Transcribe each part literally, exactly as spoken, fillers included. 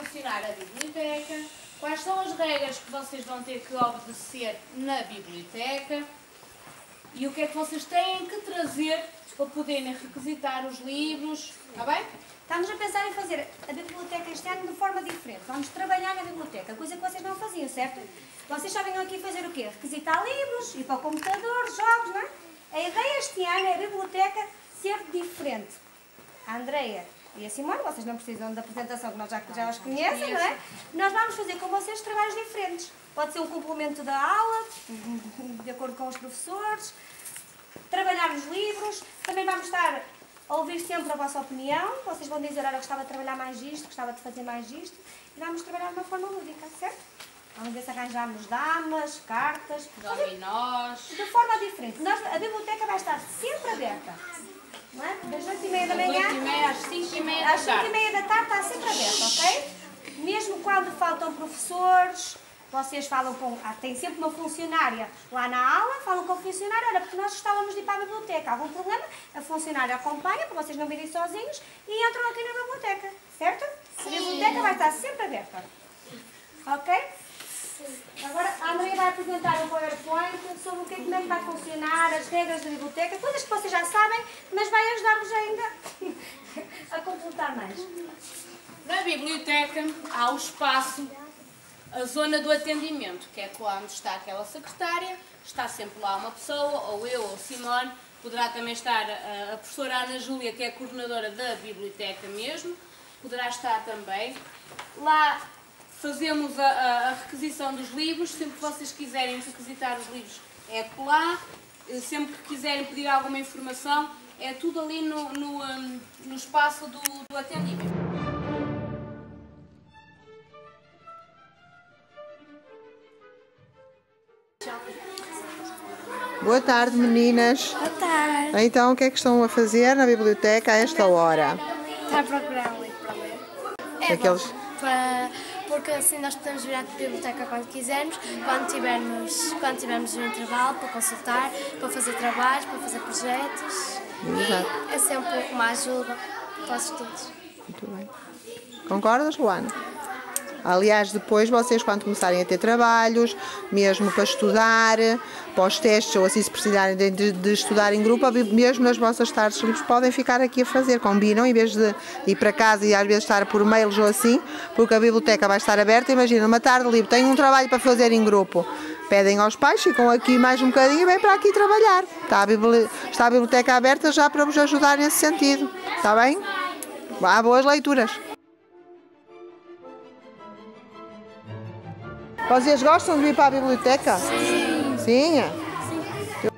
funcionar a biblioteca, quais são as regras que vocês vão ter que obedecer na biblioteca e o que é que vocês têm que trazer para poderem requisitar os livros, está bem? Estamos a pensar em fazer a biblioteca este ano de forma diferente. Vamos trabalhar na biblioteca, coisa que vocês não faziam, certo? Vocês só vinham aqui fazer o quê? Requisitar livros, ir para o computador, jogos, não é? A ideia este ano é a biblioteca ser diferente. A Andreia e a Simone, vocês não precisam da apresentação, que nós já, já os conhecem, não é? Nós vamos fazer com vocês trabalhos diferentes. Pode ser um complemento da aula, de acordo com os professores, trabalhar nos livros, também vamos estar a ouvir sempre a vossa opinião, vocês vão dizer, olha, eu gostava de trabalhar mais isto, gostava de fazer mais isto, e vamos trabalhar de uma forma lúdica, certo? Vamos ver se arranjamos damas, cartas, dominós, de forma diferente. Nós, a biblioteca vai estar sempre aberta, não é? Das oito e meia da manhã às cinco e meia da às cinco e meia da tarde está sempre aberta, ok? Mesmo quando faltam professores, vocês falam com... Ah, tem sempre uma funcionária lá na aula, falam com a funcionária, olha, porque nós gostávamos de ir para a biblioteca. Algum problema? A funcionária acompanha, para vocês não virem sozinhos, e entram aqui na biblioteca, certo? Sim. A biblioteca vai estar sempre aberta. Ok? Sim. Agora a Andrea vai apresentar um PowerPoint sobre o que é, como é que vai funcionar, as regras da biblioteca, coisas que vocês já sabem, mas vai ajudar-vos ainda a completar mais. Na biblioteca há o espaço, a zona do atendimento, que é quando está aquela secretária, está sempre lá uma pessoa, ou eu, ou Simone, poderá também estar a, a professora Ana Júlia, que é a coordenadora da biblioteca mesmo, poderá estar também. Lá fazemos a, a, a requisição dos livros, sempre que vocês quiserem requisitar os livros é por lá, sempre que quiserem pedir alguma informação, é tudo ali no, no, um, no espaço do, do atendimento. Boa tarde, meninas. Boa tarde. Então, o que é que estão a fazer na biblioteca a esta hora? Está a procurar um livro para ler. É Aqueles... bom, para, porque assim nós podemos vir à biblioteca quando quisermos, quando tivermos, quando tivermos um intervalo para consultar, para fazer trabalhos, para fazer projetos. Exato. E é sempre uma ajuda para os estudos. Muito bem. Concordas, Luana? Aliás, depois vocês, quando começarem a ter trabalhos, mesmo para estudar, para os testes, ou assim se precisarem de, de, de estudar em grupo, mesmo nas vossas tardes livres, podem ficar aqui a fazer, combinam, em vez de ir para casa e às vezes estar por mails ou assim, porque a biblioteca vai estar aberta. Imagina, uma tarde livre, têm um trabalho para fazer em grupo, pedem aos pais, ficam aqui mais um bocadinho e vêm para aqui trabalhar. Está a, bibli... Está a biblioteca aberta já para vos ajudar nesse sentido, está bem? Há boas leituras. Vocês gostam de ir para a biblioteca? Sim. Sim? Sim.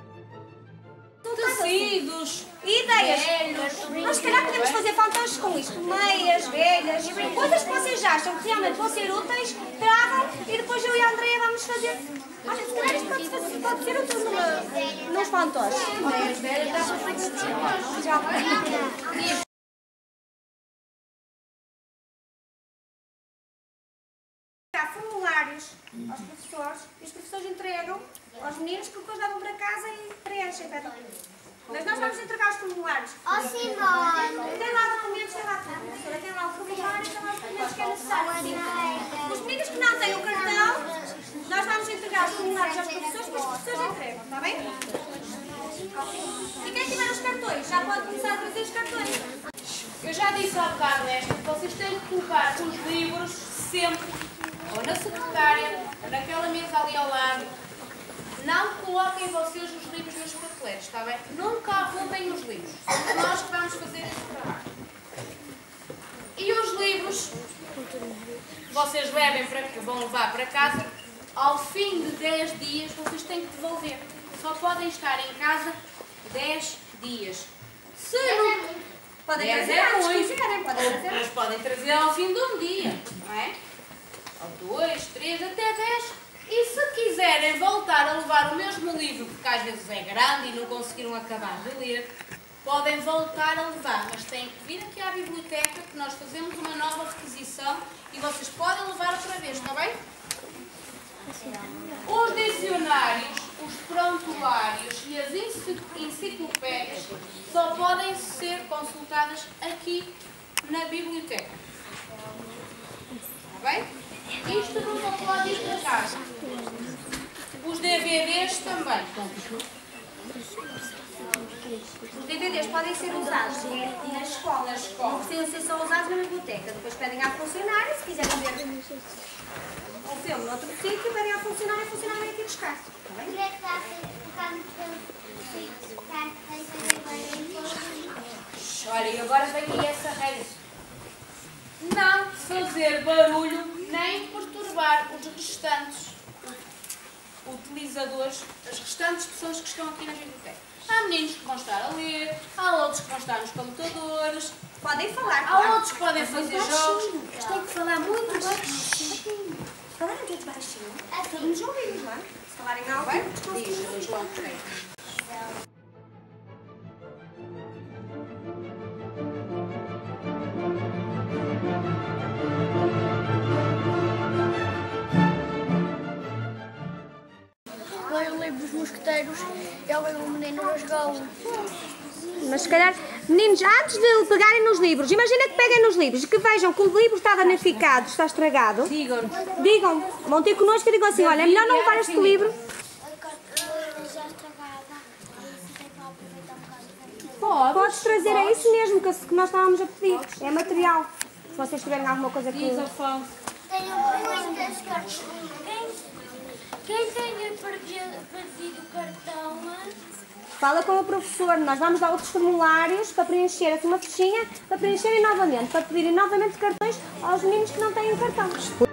Tecidos, ideias. velhos. Nós se calhar podemos fazer fantoches com isto. Meias, velhas, coisas que vocês acham que realmente vão ser úteis, tragam e depois eu e a Andrea vamos fazer. Olha, se calhar isto pode, fazer, pode ser útil numa, nos fantoches. Meias, velhas, dá para fazer. Já. Formulários aos professores e os professores entregam aos meninos que depois levam para casa e preenchem. Mas nós vamos entregar os formulários. Ó Simone! Tem lá documentos, tem lá tudo. A professora tem lá o formulário, tem lá os documentos que é necessário. Os meninos que não têm o cartão, nós vamos entregar os formulários aos professores, mas os professores entregam, está bem? E quem tiver os cartões, já pode começar a trazer os cartões. Eu já disse ao bocado esta que vocês têm que colocar os livros sempre ou na secretária, ou naquela mesa ali ao lado. Não coloquem vocês os livros nos prateleiros, está bem? Nunca arrumem os livros. Somos nós que vamos fazer esse trabalho. E os livros que vocês levem para, que vão levar para casa, ao fim de dez dias vocês têm que devolver. Só podem estar em casa dez dias. Se não... Podem trazer antes que quiserem, podem trazer. Mas podem trazer ao fim de um dia, não é? Ou dois, três, até dez. E se quiserem voltar a levar o mesmo livro, porque às vezes é grande e não conseguiram acabar de ler, podem voltar a levar, mas têm que vir aqui à biblioteca que nós fazemos uma nova requisição e vocês podem levar outra vez, está bem? Os dicionários, os prontuários e as enciclopédias só podem ser consultadas aqui na biblioteca. Isto nunca pode ir para casa. Os D V Ds também. Os D V Ds podem ser usados na escola. Na escola. Não precisam ser só usados na biblioteca. Depois pedem à funcionária, se quiserem ver um filme noutro sítio, pedem à funcionária e a funcionária vem aqui buscar. Está bem? Olha, e agora vem aí essa regra. Não fazer barulho nem perturbar os restantes utilizadores, as restantes pessoas que estão aqui na biblioteca. Há meninos que vão estar a ler, há outros que vão estar nos computadores, Podem falar, há claro. outros que podem fazer jogos. Eles têm que falar muito baixinho. Falarem muito baixinho. Todos nos ouvimos, não é? Se falarem alto, Diz, João, ok. Leio o livro dos mosqueteiros, eu leio o menino nos galos. Mas se calhar, meninos, antes de pegarem nos livros, imagina que peguem nos livros e que vejam que o livro está danificado, está estragado. Digam. Digam, vão ter connosco e digam assim, olha, é melhor não levar este livro. Pode. Podes trazer, é isso mesmo que que nós estávamos a pedir. É material. Se vocês tiverem alguma coisa que... Diz, Afonso. Tenho muitas cartas. Quem tenha perdido, perdido o cartão, Fala com o professor, nós vamos dar outros formulários para preencher aqui uma fichinha, para preencherem novamente, para pedirem novamente cartões aos meninos que não têm cartão.